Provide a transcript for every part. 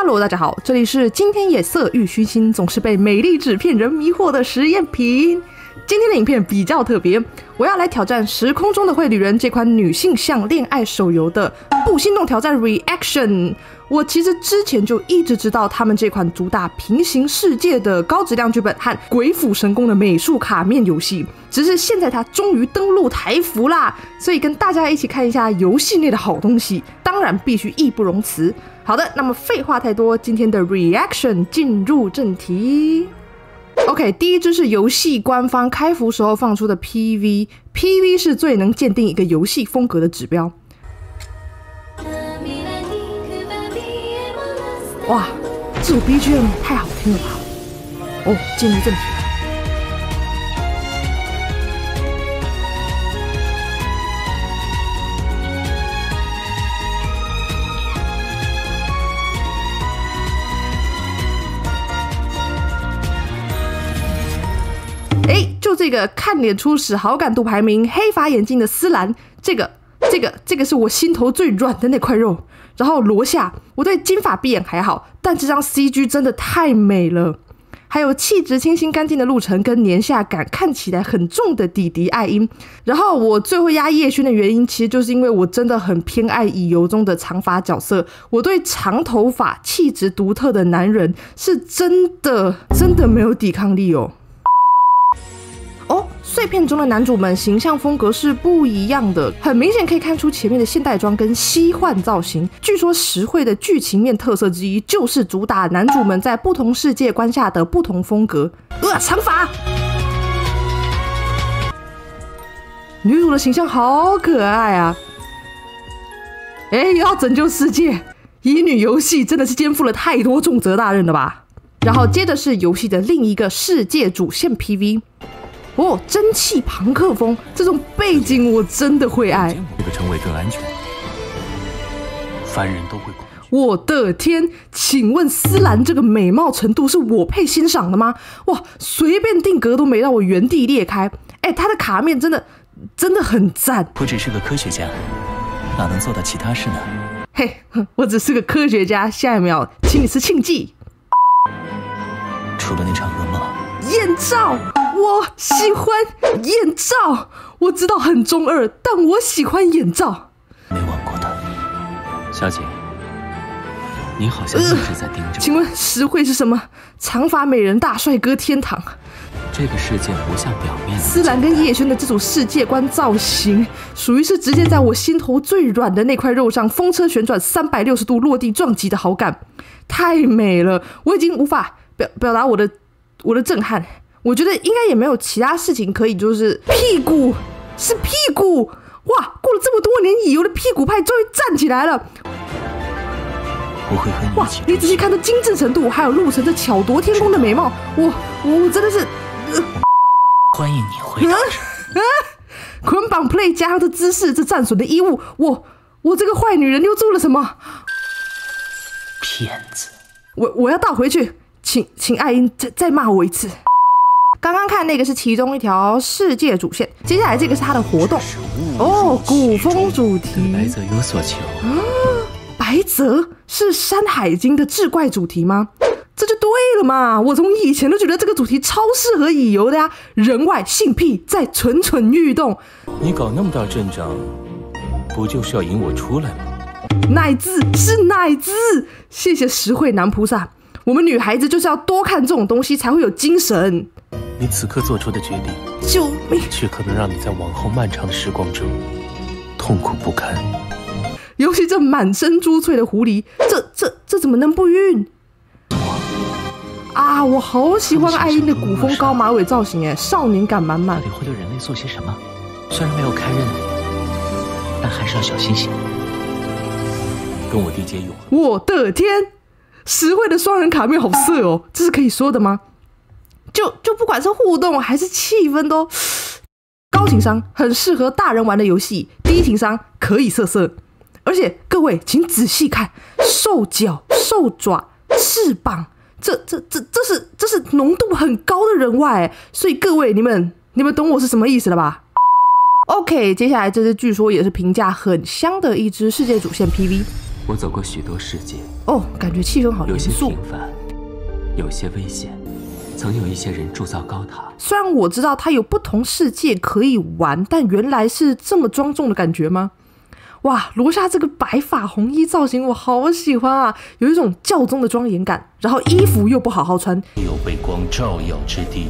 Hello， 大家好，这里是今天也色欲熏心，总是被美丽纸片人迷惑的实验品。今天的影片比较特别，我要来挑战《时空中的绘旅人》这款女性向恋爱手游的不心动挑战 Reaction。我其实之前就一直知道他们这款主打平行世界的高质量剧本和鬼斧神工的美术卡面游戏，只是现在它终于登陆台服啦，所以跟大家一起看一下游戏内的好东西，当然必须义不容辞。好的，那么废话太多，今天的 Reaction 进入正题。OK， 第一支是游戏官方开服时候放出的 PV 是最能鉴定一个游戏风格的指标。哇，这首 BGM 太好听了吧！哦，进入正题。就这个看脸初始好感度排名黑发眼镜的思兰，这个是我心头最软的那块肉。然后罗夏，我对金发碧眼还好，但这张 CG 真的太美了。还有气质清新干净的陆程跟年下感看起来很重的弟弟艾音。然后我最后压叶轩的原因，其实就是因为我真的很偏爱乙游中的长发角色，我对长头发气质独特的男人是真的没有抵抗力哦。碎片中的男主们形象风格是不一样的，很明显可以看出前面的现代装跟西幻造型。据说实惠的剧情面特色之一就是主打男主们在不同世界观下的不同风格。长发，女主的形象好可爱啊！又要拯救世界，乙女游戏真的是肩负了太多重责大任了吧？然后接着是游戏的另一个世界主线 PV。蒸汽朋克风这种背景我真的会爱。 这个称谓更安全，凡人都会恐惧。 我的天，请问思兰这个美貌程度是我配欣赏的吗？哇，随便定格都没让我原地裂开。她的卡面真的很赞。 我只是个科学家，哪能做到其他事呢？ 我只是个科学家，下一秒请你吃庆忌。 除了那场噩梦， 眼罩。我喜欢眼罩，我知道很中二，但我喜欢眼罩。 没玩过的小姐，你好像一直在盯着我。 请问实惠是什么？长发美人大帅哥天堂。 这个世界不像表面。 思兰跟叶轩的这种世界观造型，属于是直接在我心头最软的那块肉上风车旋转360度落地撞击的好感，太美了，我已经无法表达我的震撼。我觉得应该也没有其他事情可以，就是屁股，哇！过了这么多年，乙游的屁股派终于站起来了。 我会和你一起。 你仔细看这精致程度，还有陆程这巧夺天工的美貌，我真的是， 欢迎你回到这。 捆绑 play 加上这姿势，这战损的衣物，我这个坏女人又做了什么？ 骗子！ 我要倒回去，请艾音再骂我一次。刚刚看那个是其中一条世界主线，接下来这个是它的活动古风主题。 白泽有所求。 白泽是《山海经》的志怪主题吗？这就对了嘛！我从以前都觉得这个主题超适合乙游的呀，人外性癖在蠢蠢欲动。 你搞那么大阵仗，不就是要引我出来吗？ 奶字是奶字，谢谢实惠男菩萨。我们女孩子就是要多看这种东西，才会有精神。 你此刻做出的决定， 救命！ 却可能让你在往后漫长的时光中痛苦不堪。 尤其这满身珠翠的狐狸，这怎么能不晕？我好喜欢艾音的古风高马尾造型，少年感满满。 到底会对人类做些什么？虽然没有开刃，但还是要小心些。跟我缔结永恒。 我的天，实惠的双人卡面好色哦，这是可以说的吗？就不管是互动还是气氛都高情商，很适合大人玩的游戏。低情商可以色色，而且各位请仔细看，兽脚、兽爪、翅膀，这是浓度很高的人外，所以各位你们懂我是什么意思了吧？ OK， 接下来这支据说也是评价很香的一支世界主线 PV。 我走过许多世界， 哦，感觉气氛好严有些肃。 平凡，有些危险，曾有一些人铸造高塔。 虽然我知道它有不同世界可以玩，但原来是这么庄重的感觉吗？哇，罗夏这个白发红衣造型我好喜欢啊，有一种教宗的庄严感，然后衣服又不好好穿。 有被光照耀之地，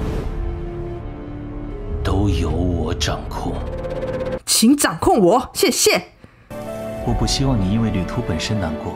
都由我掌控。 请掌控我，谢谢。 我不希望你因为旅途本身难过。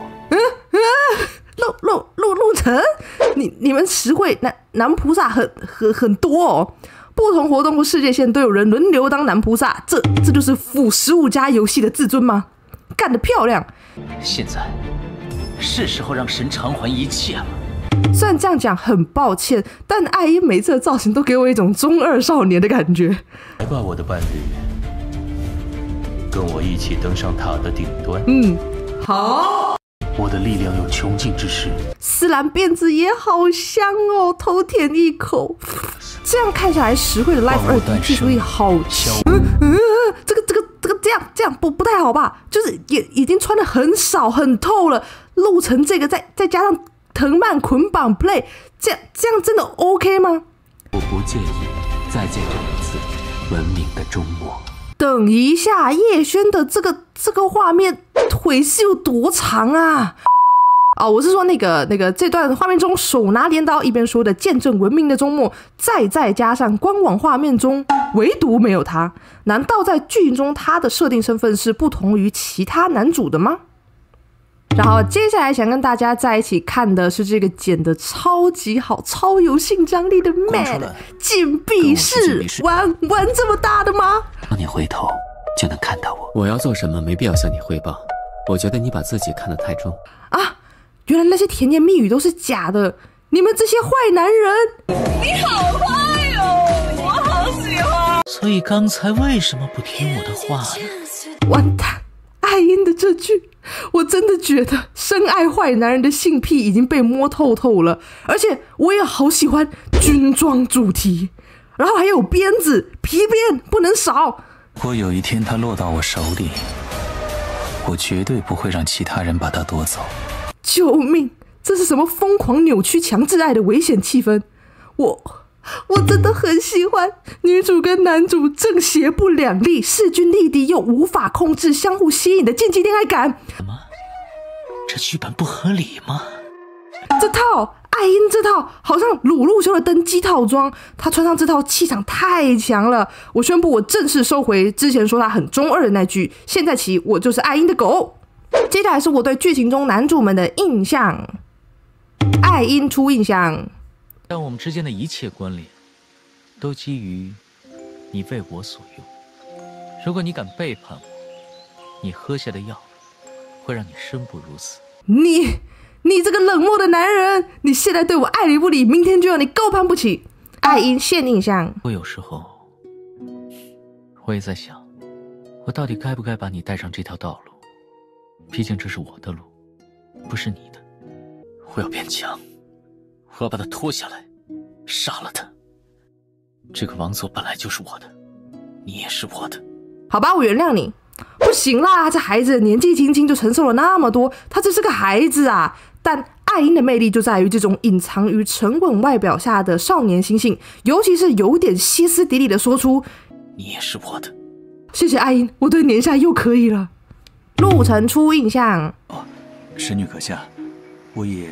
陆程，你们实惠男菩萨很多哦，不同活动或世界线都有人轮流当男菩萨，这就是辅15+游戏的自尊吗？干得漂亮！ 现在是时候让神偿还一切了。 虽然这样讲很抱歉，但艾因每次的造型都给我一种中二少年的感觉。 来吧，我的伴侣，跟我一起登上塔的顶端。 好。 我的力量有穷尽之时。 丝兰辫子也好香哦，偷舔一口。这样看下来，实惠的 Life 2D 技术力好强。这个这样不太好吧？就是也已经穿得很少很透了，露成这个再加上藤蔓捆绑 play， 这样真的 OK 吗？ 我不介意再见这一次文明的终末。 等一下，叶轩的这个画面腿是有多长啊？哦，我是说那个这段画面中手拿镰刀一边说的见证文明的终末，再加上官网画面中唯独没有他，难道在剧情中他的设定身份是不同于其他男主的吗？然后接下来想跟大家在一起看的是这个剪得超级好、超有性张力的 man 禁闭室，玩这么大的吗？ 当你回头就能看到我。 我要做什么没必要向你汇报，我觉得你把自己看得太重啊！原来那些甜言蜜语都是假的，你们这些坏男人！ 你好坏哦，我好喜欢。 所以刚才为什么不听我的话呢？ 完蛋！艾因的这句，我真的觉得深爱坏男人的性癖已经被摸透透了，而且我也好喜欢军装主题，然后还有鞭子、皮鞭不能少。 如果有一天他落到我手里，我绝对不会让其他人把他夺走。 救命！这是什么疯狂扭曲强制爱的危险气氛？我真的很喜欢女主跟男主正邪不两立、势均力敌又无法控制、相互吸引的禁忌恋爱感。 什么？这剧本不合理吗？ 这套艾因这套好像鲁路修的登机套装，他穿上这套气场太强了。我宣布，我正式收回之前说他很中二的那句，现在起我就是艾因的狗。接下来是我对剧情中男主们的印象。艾因初印象， 但我们之间的一切关联都基于你为我所用。如果你敢背叛我，你喝下的药会让你生不如死。 你这个冷漠的男人，你现在对我爱理不理，明天就要你高攀不起。艾因现印象， 我有时候我也在想，我到底该不该把你带上这条道路？毕竟这是我的路，不是你的。我要变强，我要把他拖下来，杀了他。这个王座本来就是我的，你也是我的。 好吧，我原谅你。不行啦，这孩子年纪轻轻就承受了那么多，他只是个孩子啊。但艾因的魅力就在于这种隐藏于沉稳外表下的少年心性，尤其是有点歇斯底里的说出你也是我的。 谢谢艾因，我对年下又可以了。陆程初印象， 神女阁下，我也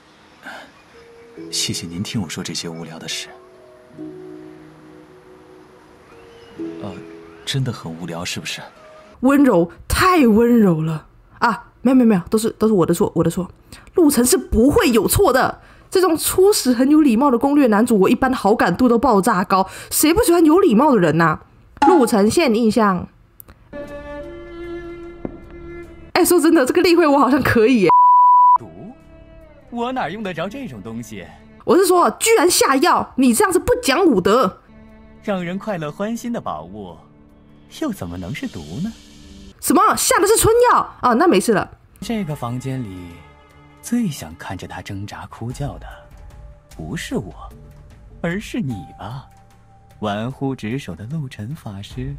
谢谢您听我说这些无聊的事。真的很无聊是不是？ 温柔，太温柔了啊！没有，都是我的错，陆程是不会有错的。这种初始很有礼貌的攻略男主，我一般好感度都爆炸高，谁不喜欢有礼貌的人啊？陆程现印象，说真的，这个例会我好像可以耶。 我哪用得着这种东西？ 我是说，居然下药，你这样是不讲武德。 让人快乐欢心的宝物，又怎么能是毒呢？ 什么下的是春药啊？那没事了。 这个房间里最想看着他挣扎哭叫的，不是我，而是你吧，玩忽职守的陆晨法师。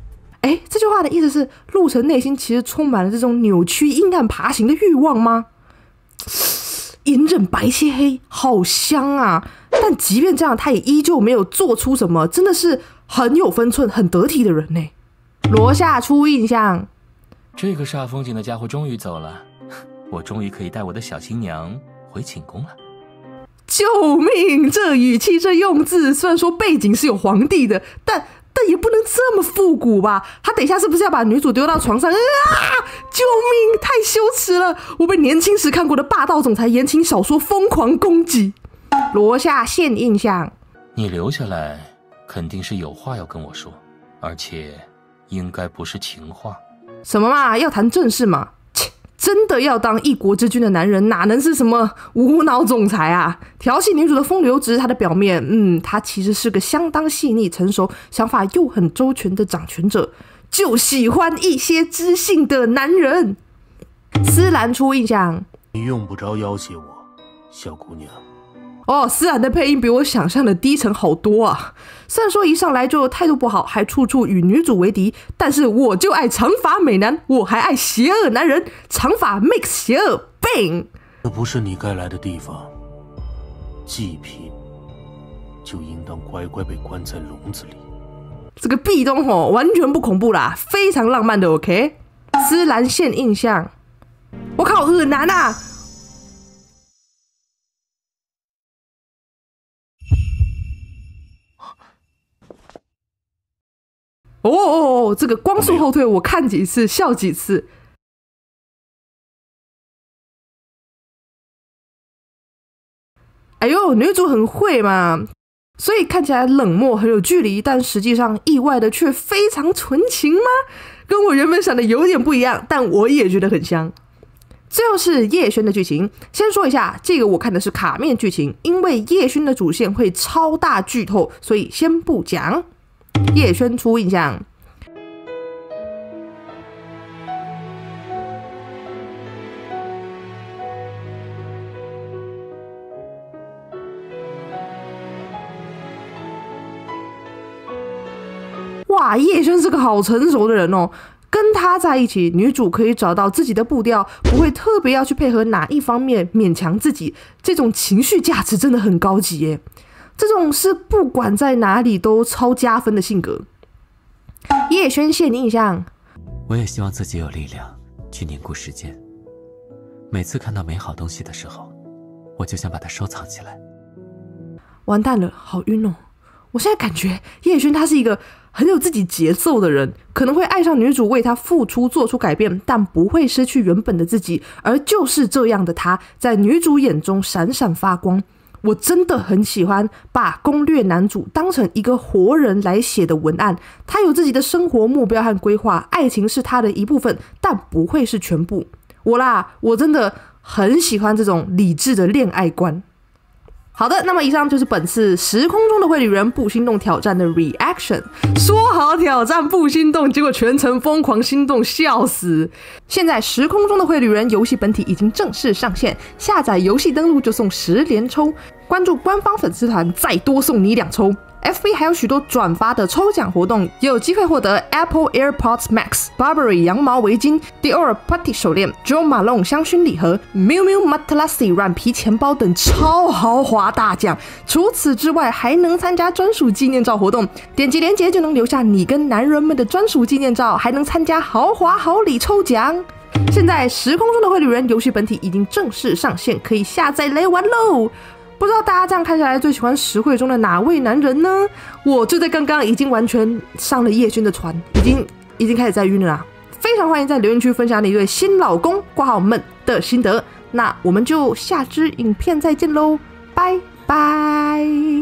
这句话的意思是陆程内心其实充满了这种扭曲阴暗爬行的欲望吗？隐忍白切黑，好香啊！但即便这样，他也依旧没有做出什么，真的是很有分寸、很得体的人呢。罗夏初印象， 这个煞风景的家伙终于走了，我终于可以带我的小新娘回寝宫了。 救命！这语气、这用字，虽然说背景是有皇帝的，但也不能这么复古吧？他等一下是不是要把女主丢到床上？救命！太羞耻了！我被年轻时看过的霸道总裁言情小说疯狂攻击。罗夏现印象， 你留下来肯定是有话要跟我说，而且应该不是情话。 什么嘛？要谈正事嘛？真的要当一国之君的男人，哪能是什么无脑总裁啊？调戏女主的风流只是他的表面，他其实是个相当细腻、成熟、想法又很周全的掌权者，就喜欢一些知性的男人。思兰初印象， 你用不着要挟我，小姑娘。 思兰的配音比我想象的低沉好多啊！虽然说一上来就态度不好，还处处与女主为敌，但是我就爱长发美男，我还爱邪恶男人，长发 mix 邪恶 bang。 这不是你该来的地方，祭品就应当乖乖被关在笼子里。 这个壁咚完全不恐怖啦，非常浪漫的 OK。思兰现印象，我靠，恶男啊！这个光速后退，我看几次笑几次。哎呦，女主很会嘛，所以看起来冷漠很有距离，但实际上意外的却非常纯情吗？跟我原本想的有点不一样，但我也觉得很香。最后是叶轩的剧情，先说一下，这个我看的是卡面剧情，因为叶轩的主线会超大剧透，所以先不讲。叶轩初印象，哇，叶轩是个好成熟的人哦。跟他在一起，女主可以找到自己的步调，不会特别要去配合哪一方面，勉强自己。这种情绪价值真的很高级耶，这种是不管在哪里都超加分的性格。叶轩现印象， 我也希望自己有力量去凝固时间。每次看到美好东西的时候，我就想把它收藏起来。 完蛋了，好晕哦！我现在感觉叶轩他是一个很有自己节奏的人，可能会爱上女主为他付出做出改变，但不会失去原本的自己，而就是这样的他在女主眼中闪闪发光。我真的很喜欢把攻略男主当成一个活人来写的文案，他有自己的生活目标和规划，爱情是他的一部分，但不会是全部。我真的很喜欢这种理智的恋爱观。好的，那么以上就是本次时空中的绘旅人不心动挑战的 reaction。 说好挑战不心动，结果全程疯狂心动，笑死。现在时空中的绘旅人游戏本体已经正式上线，下载游戏登录就送10连抽，关注官方粉丝团再多送你2抽。FB 还有许多转发的抽奖活动，也有机会获得 Apple AirPods Max、Burberry 羊毛围巾、Dior Putty 手链、Jo Malone 香薰礼盒、Miu Miu Matalasi 软皮钱包等超豪华大奖。除此之外，还能参加专属纪念照活动，点击链接就能留下你跟男人们的专属纪念照，还能参加豪华好礼抽奖。现在时空中的绘旅人游戏本体已经正式上线，可以下载来玩喽。不知道大家这样看下来最喜欢实惠中的哪位男人呢？我就在刚刚已经完全上了叶轩的船，已经开始在晕了啦。非常欢迎在留言区分享你对新老公挂号们的心得。那我们就下支影片再见喽，拜拜。